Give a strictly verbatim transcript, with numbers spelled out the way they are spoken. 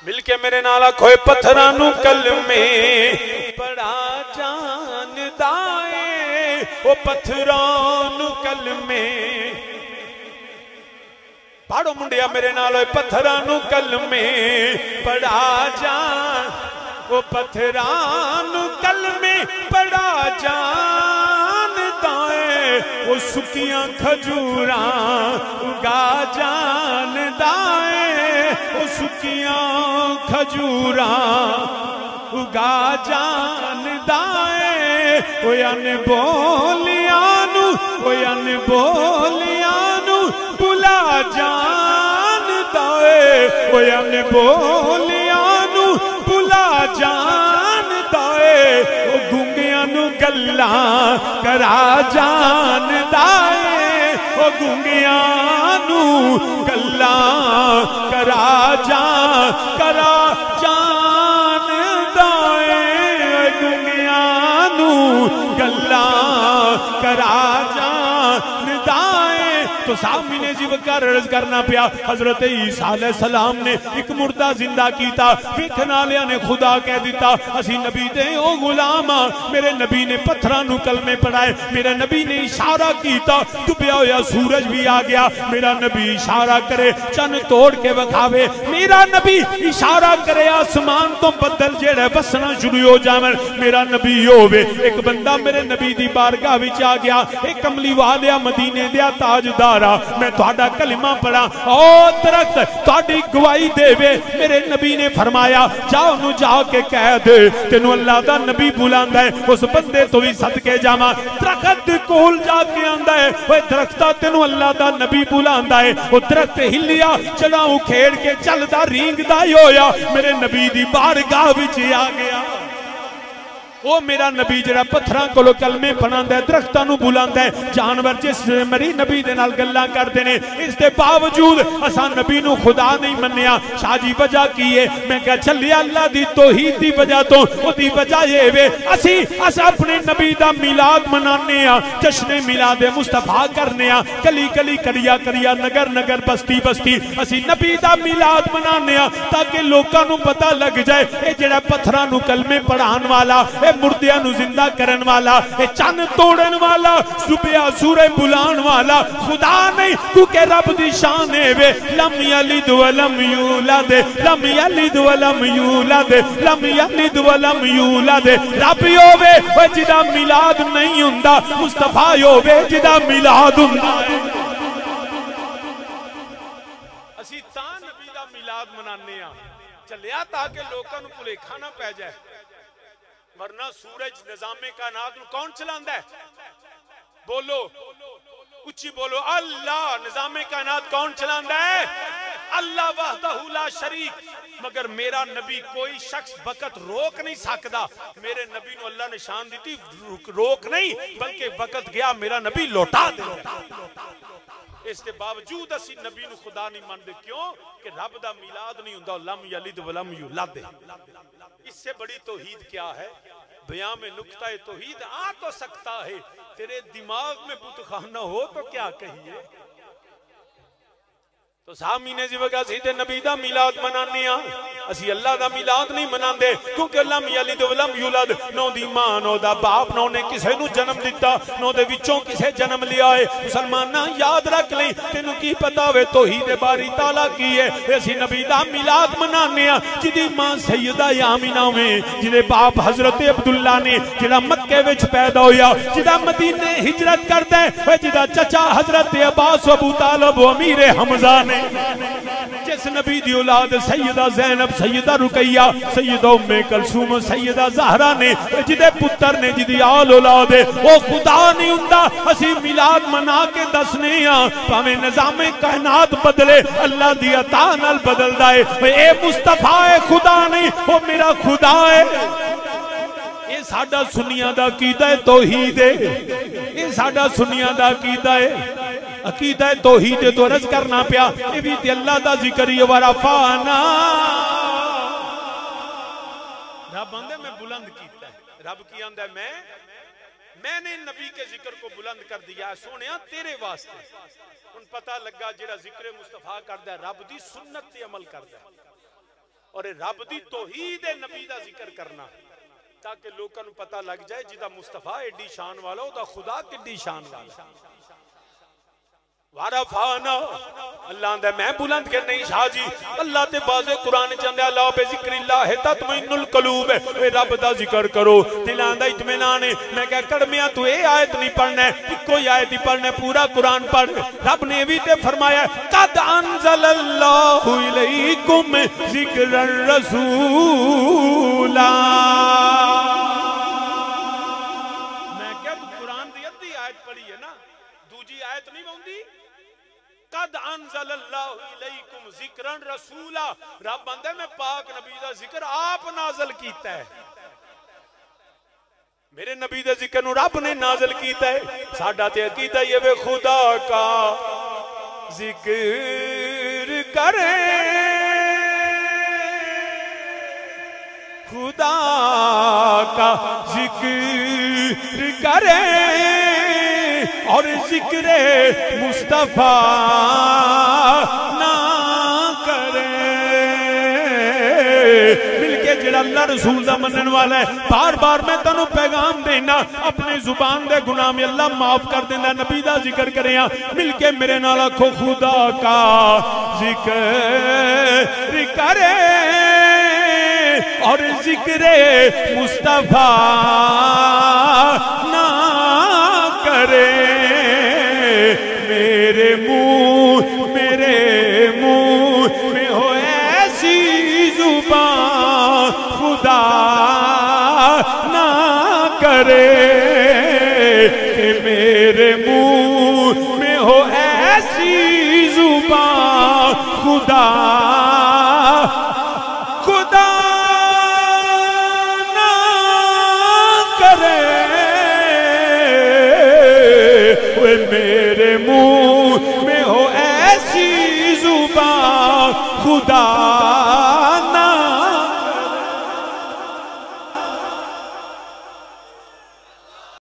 مل کے میرے نالا کھوئے پتھرانو کلمے بڑا جان دائے وہ پتھرانو کلمے پاڑو منڈیا میرے نالو پتھرانو کلمے بڑا جان وہ پتھرانو کلمے بڑا جان دائے وہ سکیاں کھجوراں اگا جان دائے وہ سکیاں کھجوراں اگا جان دائے وہ ان بولیانو وہ ان بولیانو بلا جان دائے وہ ان بولیانو بلا جان دائے وہ گنگیانو گلاں کرا جان دائے وہ گنگیانو گلاں کرا جان کرا جان دائے گنگیانو گلاں کرا جان دائے تو سامنے جی وکر عرض کرنا پیا حضرت عیسیٰ علیہ السلام نے ایک مردہ زندہ کیتا ویکھنا لیا نے خدا کہہ دیتا اسی نبی دے او غلام میرے نبی نے پتھرانو کلمے پڑھائے میرے نبی نے اشارہ کیتا ڈوبیا ہویا سورج بھی آ گیا میرا نبی اشارہ کرے چن توڑ کے وکھاوے میرا نبی اشارہ کرے آسمان تو بدل جیڑے بسنا شروع ہو جاون میرا نبی ہووے ایک بندہ میرے نبی دی بارگاہ وچ آ گیا ایک کملی والیا مدینے دیا تاجدارا میں تہاڈا کلمہ پڑھا او درخت تہاڈی گواہی دے وے میرے نبی نے فرمایا جاؤ نو جا کے کہہ دے تینو اللہ دا نبی بلاندا ہے اس بندے تو بھی صدقے جاواں درخت کول جا کے آندا ہے اوے درختہ تینو اللہ دا نبی بلاندا ہے او درخت ہلیا چڑاں کھیڑ کے چلدا رینگدا ہی ہویا میرے نبی دی بارگاہ وچ آ گیا وہ میرا نبی جڑا پتھراں کولو کلمے پڑھاندا ہے درختاں نو بلاندا ہے جانور جس مری نبی دے نال گلاں کردے نے اس دے باوجود اساں نبی نو خدا نہیں منیا شاہ جی وجہ کی ہے میں کہا چلیا اللہ دی توحید دی وجہ تو او دی وجہ یہ وے اسی اس اپنے نبی دا میلاد منانے ہاں جشن میلاد مصطفیٰ کرنے ہاں کلی کلی کریا کریا نگر نگر بستی بستی اسی نبی دا میلاد منانے ہاں تاکہ لوکاں نو پتہ لگ جائے اے جڑا پتھراں نو کلمے پڑھان والا اے مردیاں نو زندہ کرن والا اے چن توڑن والا صبح سورہ بلان والا خدا نہیں کیونکہ رب دی شان ہے وے لم یلد ولم یولد لم یلد ولم یولد لم یلد ولم یولد رب ہووے او جدا میلاد نہیں ہوندا مصطفیٰ ہووے جدا میلاد ہوندا اسی تاں نبی دا میلاد منانے ہاں چلیا تاکہ لوکاں نو بھلیکھا نہ پے جائے ورنہ سورج نظام کائنات نو کون چلاندا ہے بولو اچھی بولو اللہ نظام کائنات کون چلاندا ہے اللہ وحدہ لا شریک مگر میرا نبی کوئی شخص وقت روک نہیں سکدا میرے نبی نو اللہ نے شان دیتی روک نہیں بلکہ وقت گیا میرا نبی لوٹا دے اس کے باوجود اسی نبی نو خدا نہیں ماندے کیوں کہ رب دا میلاد نہیں ہوندا لم یلد ولم یولد اس سے بڑی توحید کیا ہے بیان میں نکتہ توحید آ تو سکتا ہے تیرے دماغ میں بتخانہ ہو تو کیا کہیے تو سامین جی وگا سیدھے نبی دا میلاد منانے ہاں اسی اللہ دا میلاد نہیں مناندے کیونکہ اللہ یلد ولم یولد نو دی ماں نو دا باپ نو نے کسے نو جنم دیتا نو دے وچوں کسے جنم لیا ہے مسلمانہ یاد رکھ لیں تینوں کی پتا ہوئے توحید باری تعالیٰ کی ہے اسی نبی دا میلاد منانے ہاں جدی ماں سیدہ آمینہ میں جدے باپ حضرت عبداللہ نے جدہ مکے وچ پیدا ہویا جدہ مدینے ہجرت کردے جدہ چچا حضرت عباس و ابو طالب و امیر حمزہ نے جس نبی دی اولاد سیدہ زینب سیدہ رقیہ سیدہ ام کلثوم سیدہ زہرا نے جدے پتر نے جدی آل اولاد وہ خدا نہیں ہوندا اسی میلاد منا کے دسنے ہاں پاویں نظام کائنات بدلے اللہ دی عطا نال بدل دائے اے مصطفیٰ ہے خدا نہیں وہ میرا خدا ہے یہ ساڈا سنیاں دا عقیدہ ہے توحید ہے یہ ساڈا سنیاں دا عقیدہ ہے عقیدہ توحید تو عرض کرنا پیا یہ بھی تی اللہ دا ذکر یہ ورفانا رب آندے میں بلند کیتا ہے رب کی آندے میں میں نے نبی کے ذکر کو بلند کر دیا ہے سونیا تیرے واسطے ان پتہ لگا جڑا ذکر مصطفیٰ کردہ ہے رب دی سنت تے عمل کردہ ہے اور رب دی توحید نبی دا ذکر کرنا تاکہ لوگوں کو پتہ لگ جائے جدا مصطفیٰ ایڈی شان والا او دا خدا کڈی شان والا وارفانا اللہ دے میں بلند کے نہیں شاہ جی اللہ تے باز قرآن چندے اللہ بے ذکر اللہ ہے تطمئن القلوب ہے اے رب دا ذکر کرو دلان دا اطمینان ہے میں کہا کڑمیاں تو اے آیت نہیں پڑھنا ہے کوئی آیت نہیں پڑھنا ہے پورا قرآن پڑھ رب نے بھی تے فرمایا قد انزل اللہ علیکم ذکر الرسولا میں کہا تو قرآن دی ادھی آیت پڑھی ہے نا دوجی آیت نہیں ہوندی قد انزل اللہ علیکم ذکرن رسولا رب بندے میں پاک نبی دا ذکر آپ نازل کیتا ہے میرے نبی دا ذکر نو رب نے نازل کیتا ہے ساڈا تے عقیدہ یہ وے خدا کا ذکر کرے خدا کا ذکر کرے اور ذکر مصطفیٰ نہ کرے مل کے جڑا اللہ رسول دا منن والا ہے بار بار میں تنوں پیغام دینا اپنی زبان دے گناہ میں اللہ معاف کر دینا نبی دا ذکر کریاں مل کے میرے نال آکھو خدا کا ذکر کرے اور ذکر مصطفیٰ نہ کرے میرے منہ میرے منہ میں ہو ایسی زبان خدا نہ کرے کہ میرے منہ میں ہو ایسی زبان خدا خدا نہ کرے میرے منہ میں ہو ایسی زبان خدا